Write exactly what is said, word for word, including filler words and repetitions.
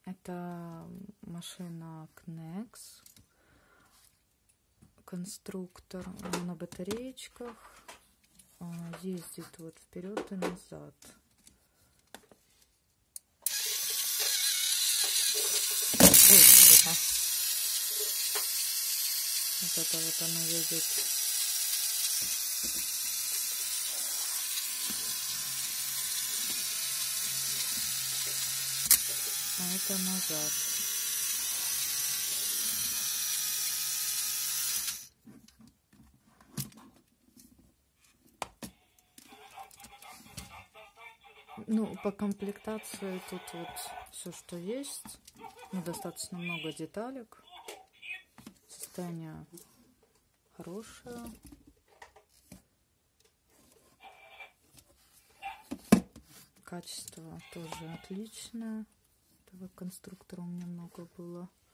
Это машина Knex, конструктор, он на батареечках, ездит вот вперед и назад. Ой, это. Вот это вот она едет. А это назад. Ну, по комплектации тут вот все, что есть. Ну, достаточно много деталек. Состояние хорошее. Качество тоже отличное. Этого конструктора у меня много было.